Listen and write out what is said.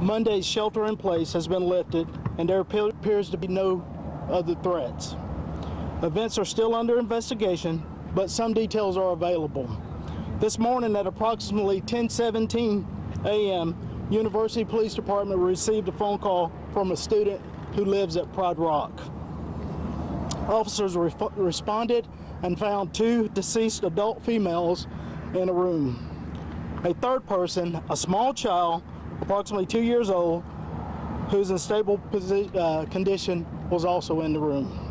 Monday's shelter in place has been lifted and there appears to be no other threats. Events are still under investigation, but some details are available. This morning at approximately 10:17 a.m., University Police Department received a phone call from a student who lives at Pride Rock. Officers responded and found 2 deceased adult females in a room. A third person, a small child, approximately 2 years old, who's in stable condition, was also in the room.